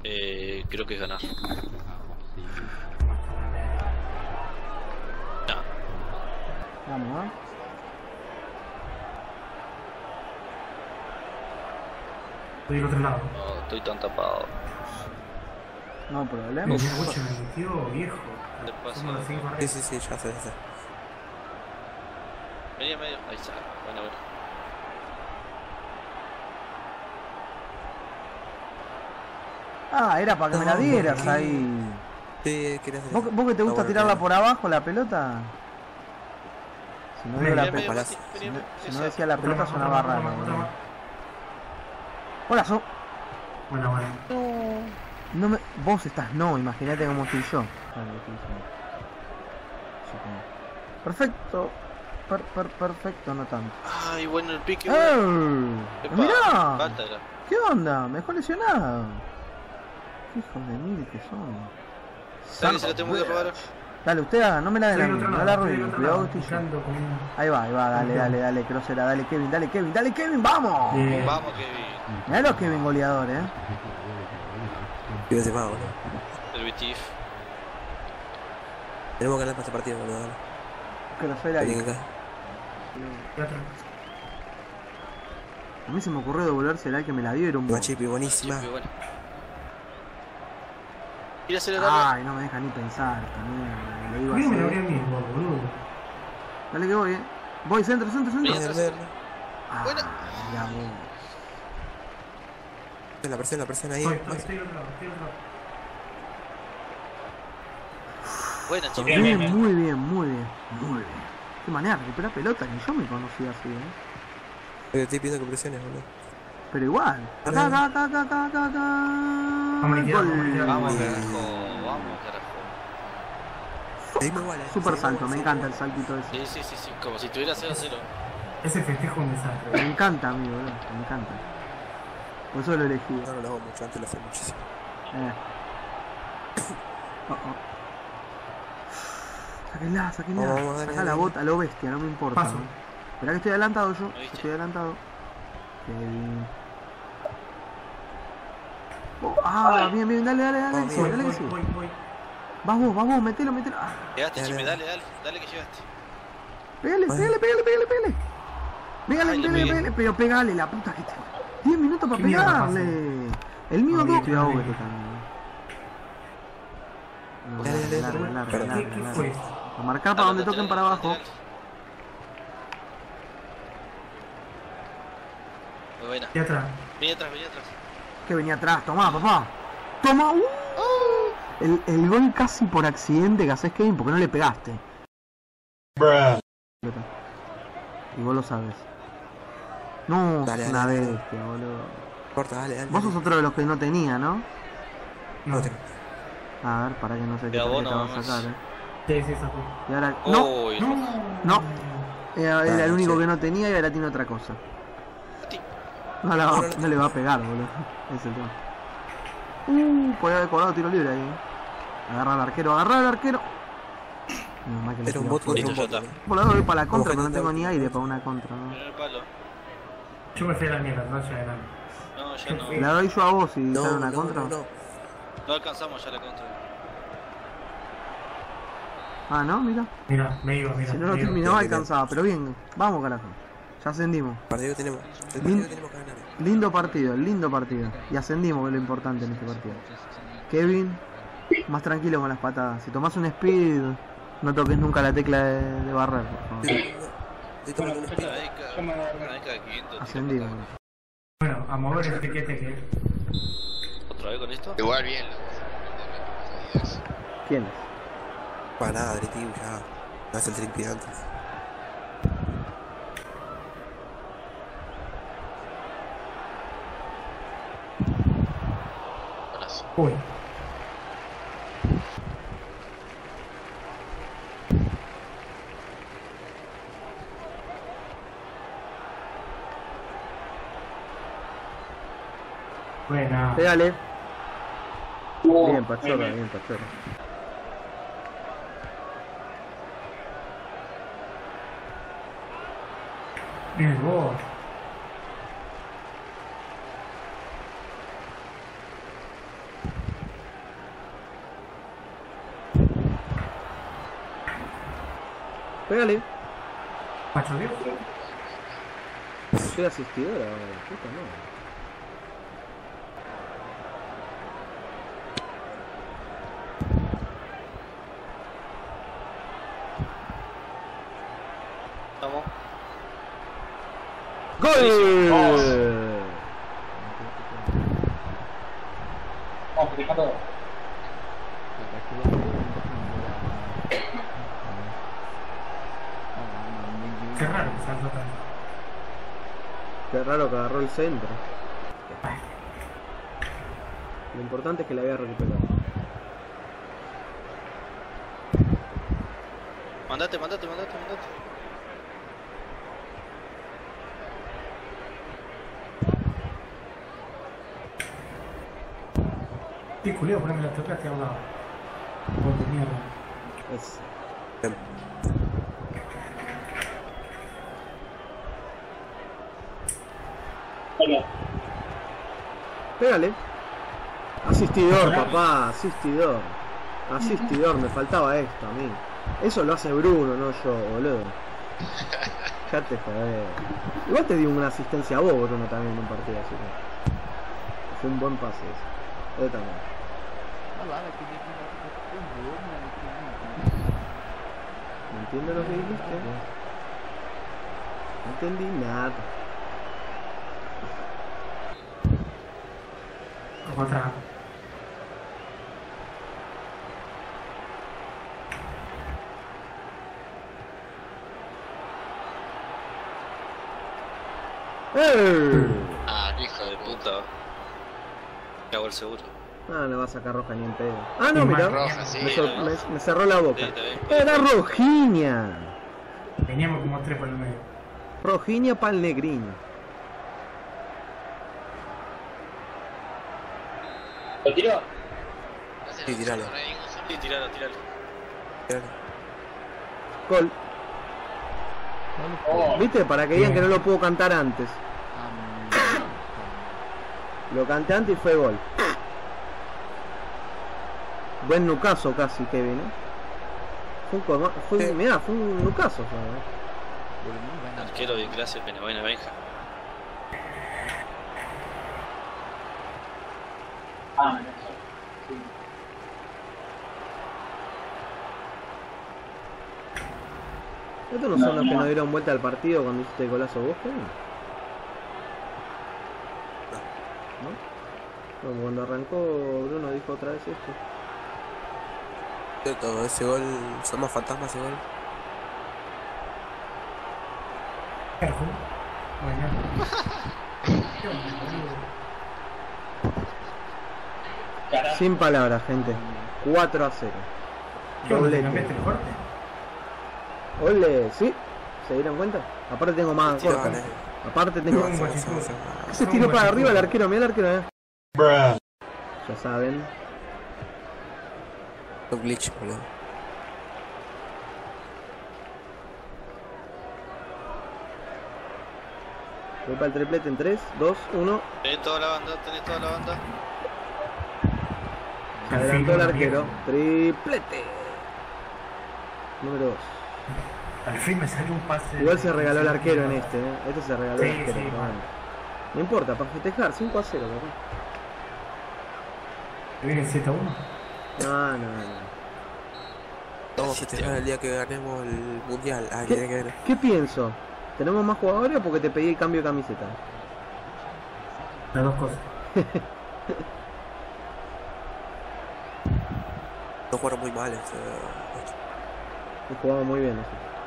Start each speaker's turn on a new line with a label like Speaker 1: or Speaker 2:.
Speaker 1: Creo que es ganar. No.
Speaker 2: Vamos, ¿eh?
Speaker 3: Estoy del otro lado.
Speaker 1: No, estoy tan tapado.
Speaker 2: No problema.
Speaker 3: Me metió, viejo.
Speaker 1: Te paso.
Speaker 3: Somos los 5
Speaker 4: Sí,
Speaker 3: arriba.
Speaker 4: sí, sí, ya sé, ya sé.
Speaker 1: Vení a medio. Ahí está. Bueno, bueno.
Speaker 2: Ah, era para que me la
Speaker 4: No,
Speaker 2: dieras
Speaker 4: porque-
Speaker 2: ahí.
Speaker 4: Sí, quería hacer
Speaker 2: ¿Vos que te gusta
Speaker 4: bueno,
Speaker 2: tirarla
Speaker 4: claro.
Speaker 2: por abajo la pelota? Si no digo la
Speaker 3: Vení,
Speaker 1: Vení a
Speaker 2: pelota.
Speaker 1: medio, Mati.
Speaker 2: Si
Speaker 1: Vení,
Speaker 2: no decía la pelota
Speaker 3: Otra
Speaker 2: sonaba
Speaker 3: más,
Speaker 2: raro.
Speaker 3: otra más.
Speaker 2: Hola,
Speaker 3: Bueno, bueno.
Speaker 2: no me... Vos estás no, imagínate cómo estoy yo. Perfecto. Perfecto, no tanto.
Speaker 1: Ay, bueno el pique. Epa,
Speaker 2: ¡Mirá!
Speaker 1: falta era.
Speaker 2: ¿Qué onda? Me dejó lesionado. ¿Qué hijos de mil que son?
Speaker 1: Dale, se la tengo que robar.
Speaker 2: Dale, usted haga, no me la den a
Speaker 3: Estoy
Speaker 2: mí,
Speaker 3: del otro
Speaker 2: no
Speaker 3: lado,
Speaker 2: la
Speaker 3: estoy del
Speaker 2: arruine,
Speaker 3: otro
Speaker 2: cuidado
Speaker 3: lado,
Speaker 2: que estoy yo.
Speaker 3: picando con un-
Speaker 2: Ahí va, dale, crossera, dale Kevin, vamos.
Speaker 1: Vamos, Kevin.
Speaker 2: Mirá Kevin goleador,
Speaker 4: Yo ese más, boludo.
Speaker 1: El Bitif.
Speaker 4: Tenemos que ganar para este partido, boludo. Dale.
Speaker 2: Crossera
Speaker 4: Tienen
Speaker 2: ahí.
Speaker 4: que acá.
Speaker 3: y otro.
Speaker 2: A mí se me ocurrió devolvérsela al que me la dio, era un
Speaker 4: Machipi, buenísima.
Speaker 1: Chipi, bueno. Ir a acelerar.
Speaker 2: Ay, no me deja ni pensar esta mierda, le digo
Speaker 3: ¿Por qué no me lo
Speaker 2: así.
Speaker 3: abrí a mí, boludo?
Speaker 2: Dale que voy, Voy, centro.
Speaker 1: Bien.
Speaker 2: Ah,
Speaker 1: Buena.
Speaker 2: ya voy.
Speaker 4: La presión ahí.
Speaker 3: Estoy del otro lado, estoy del otro lado.
Speaker 1: Buena, Chipi.
Speaker 2: Bien, muy bien. Qué manera de recuperar pelota, ni yo me conocía así,
Speaker 4: Yo estoy pidiendo que presiones, boludo.
Speaker 2: Pero igual. Acá.
Speaker 3: Vamos a liquidar,
Speaker 2: Gol.
Speaker 3: vamos a liquidar.
Speaker 1: Vamos,
Speaker 4: Bien.
Speaker 1: carajo.
Speaker 4: Seguimos igual,
Speaker 2: Super salto, me encanta el saltito ese.
Speaker 1: Sí. Como si tuviera 0-0.
Speaker 3: Ese festejo es un desastre.
Speaker 2: Me encanta a mí, boludo, me encanta. Por eso lo he elegido.
Speaker 4: No lo hago mucho, antes lo hacía muchísimo.
Speaker 2: Sáquenla.
Speaker 4: Vamos,
Speaker 2: Saca
Speaker 4: dale.
Speaker 2: la bota, lo bestia, no me importa.
Speaker 3: Paso.
Speaker 2: ¿no? Esperá que estoy adelantado yo.
Speaker 1: ¿Lo viste?
Speaker 2: Estoy adelantado. Kevin. Bien, dale,
Speaker 4: Vamos,
Speaker 2: sí, dale que sí.
Speaker 3: Voy.
Speaker 2: Vas vos, metelo. Ah,
Speaker 1: Llegaste,
Speaker 4: Dale,
Speaker 1: Chipi,
Speaker 4: dale.
Speaker 1: dale que llegaste.
Speaker 2: pégale.
Speaker 1: Ay, le pegué.
Speaker 2: Pero pegale, la puta que te... 10 minutos para
Speaker 3: ¿Qué mierda
Speaker 2: pegarle. El mío
Speaker 3: No,
Speaker 2: 2.
Speaker 3: bien,
Speaker 2: Cuidado
Speaker 3: bien.
Speaker 2: que tú también. No,
Speaker 4: Dale,
Speaker 2: larga.
Speaker 3: ¿Qué fue?
Speaker 2: A marcar para donde toquen para abajo.
Speaker 1: Muy buena.
Speaker 3: Y atrás.
Speaker 1: Vení atrás.
Speaker 2: Que venía atrás, tomá, papá. Toma. El gol casi por accidente que haces, Kevin, porque no le pegaste. Y vos lo sabes. No,
Speaker 4: Dale,
Speaker 2: es una
Speaker 4: dale.
Speaker 2: bestia, boludo.
Speaker 4: Corta, dale.
Speaker 2: Vos sos otro de los que no tenía, ¿no?
Speaker 3: No.
Speaker 2: A ver, para que no sé qué
Speaker 1: Pero vos
Speaker 2: tarjeta
Speaker 1: no,
Speaker 2: vas a sacar,
Speaker 3: Sí, eso fue.
Speaker 2: Y ahora... No,
Speaker 1: Uy,
Speaker 2: no. Era
Speaker 4: Dale,
Speaker 2: el único
Speaker 4: sí.
Speaker 2: que no tenía y ahora tiene otra cosa.
Speaker 1: Mati.
Speaker 2: No le va a pegar, boludo. Ese es el tema. Podía haber cobrado tiro libre ahí. Agarra al arquero. No, más que le
Speaker 4: Era un
Speaker 2: tiró
Speaker 4: bot
Speaker 2: fuera.
Speaker 4: contra un
Speaker 1: Listo,
Speaker 4: bot.
Speaker 1: ya
Speaker 4: boludo.
Speaker 2: Por lado voy para la contra, pero
Speaker 4: Vamos,
Speaker 2: no tengo
Speaker 4: gente,
Speaker 2: ni aire para una contra, ¿no?
Speaker 1: Primer palo.
Speaker 3: Yo me fui a la mierda, no ya era.
Speaker 1: No, ya no.
Speaker 2: La doy yo a vos y sale
Speaker 4: No,
Speaker 2: una
Speaker 4: no,
Speaker 2: contra.
Speaker 4: no.
Speaker 1: No alcanzamos ya la contra.
Speaker 2: Ah, ¿no? Mira.
Speaker 3: Mira, me iba.
Speaker 2: Si no lo
Speaker 3: me iba.
Speaker 2: terminaba
Speaker 4: bien.
Speaker 2: alcanzaba, pero bien. Vamos, carajo. Ya ascendimos.
Speaker 4: Partido que tenemos. El
Speaker 2: Bien.
Speaker 4: partido que tenemos que ganar.
Speaker 2: Lindo partido. Y ascendimos, que es lo importante en este partido. Kevin, más tranquilo con las patadas. Si tomás un speed, no toques nunca la tecla de barrer, por favor.
Speaker 4: Estoy tomando un speed.
Speaker 1: Ahí cada 500.
Speaker 2: Ascendimos.
Speaker 3: Bueno, a mover el teque.
Speaker 1: ¿Otra vez con esto?
Speaker 5: Igual bien.
Speaker 2: ¿Quién es?
Speaker 4: Para nada, directivo, ya. No hace el triple antes.
Speaker 3: Uy. Buena.
Speaker 2: Pégale. Bien, Pachorra.
Speaker 3: Bien el gol.
Speaker 2: Pégale.
Speaker 3: Macho Dios.
Speaker 2: Soy asistidora, puta madre.
Speaker 1: Vamos.
Speaker 2: ¡Gol!
Speaker 5: Vamos, deja todo.
Speaker 3: Qué raro que saltó tanto.
Speaker 2: Qué raro que agarró el centro. Lo importante es que la había recuperado.
Speaker 1: Mandate.
Speaker 3: Sí, culeo, poneme la tocaste a un lado. Vos de mierda.
Speaker 2: Es... Pégale. Asistidor, papá, asistidor. Asistidor, me faltaba esto a mí. Eso lo hace Bruno, no yo, boludo. Ya te joder. Igual te di una asistencia a vos, Bruno, también en un partido así. Fue un buen pase ese. Yo también. No entiendo lo que dijiste. No entendí nada.
Speaker 3: Otra.
Speaker 1: Ah, qué hijo de puta. Cago el seguro.
Speaker 2: Ah, no va a sacar roja ni en pedo. Ah, no, mira.
Speaker 6: Roja, sí.
Speaker 2: Me cerró la boca.
Speaker 1: Sí, está bien.
Speaker 2: Era Rojiña.
Speaker 3: Teníamos como 3 por el medio.
Speaker 2: Rojiña pa'l negriño.
Speaker 5: ¿Lo tiró?
Speaker 4: Sí, tiralo.
Speaker 1: Sí, tiralo.
Speaker 4: Tiralo.
Speaker 2: Gol.
Speaker 5: Oh,
Speaker 2: ¿Viste? Para que digan que no lo puedo cantar antes. Lo canté antes y fue gol. Buen nucaso casi, Kevin, ¿eh? Mirá, fue un nucaso.
Speaker 1: Arquero de clase Benavena Benja.
Speaker 5: ah, no.
Speaker 2: ¿Estos no son los que nos dieron vuelta al partido cuando hiciste el golazo vos, Kevin? ¿No? Bueno, cuando arrancó Bruno dijo otra vez esto.
Speaker 4: Cierto, ese gol, somos fantasmas ese gol.
Speaker 3: Erjo. Bueno.
Speaker 5: Carajo.
Speaker 2: Sin palabras, gente. 4-0.
Speaker 3: ¿Qué onda? ¿Te
Speaker 2: Doblete.
Speaker 3: cambiaste el corte?
Speaker 2: Ole, ¿sí? ¿Se dieron cuenta? Aparte tengo más
Speaker 4: Tiro,
Speaker 2: corta.
Speaker 4: vale.
Speaker 2: Aparte tengo...
Speaker 3: Un guachito.
Speaker 2: Se tiró para arriba el arquero, mira el arquero, Ya saben.
Speaker 4: Un glitch, boludo.
Speaker 2: Voy para el triplete en 3, 2, 1.
Speaker 1: Tenés toda la banda.
Speaker 2: Se adelantó el arquero. Triplete. Número 2.
Speaker 3: Al fin me salió un pase.
Speaker 2: Igual se regaló el arquero en este, ¿eh? Este se regaló
Speaker 3: Sí,
Speaker 2: el arquero.
Speaker 3: sí,
Speaker 2: pero
Speaker 3: mal.
Speaker 2: bueno. No importa, para festejar, 5-0, papá.
Speaker 3: ¿Te viene el 7-1?
Speaker 2: No.
Speaker 4: Vamos a festejar el día que ganemos el mundial. Ah, tiene que ver.
Speaker 2: ¿Qué pienso? ¿Tenemos más jugadores o porque te pedí el cambio de camiseta?
Speaker 3: Las dos cosas.
Speaker 4: No jugaron muy mal.
Speaker 2: Y jugamos muy bien nosotros.